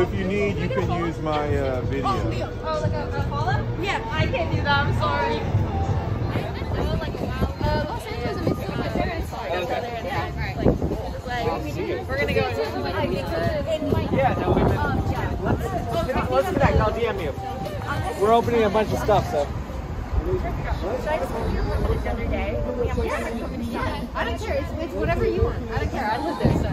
if you need, you can use my video. Oh, like a follow? Yeah, I can't do that. I'm sorry. Los Angeles, I mean, my parents saw it. We're gonna go. Yeah, no, we've been. Let's connect. I'll DM you. We're opening a bunch of stuff, so. Should I just come here the other day? Yeah. I don't care. It's whatever you want. I don't care. I live there. So.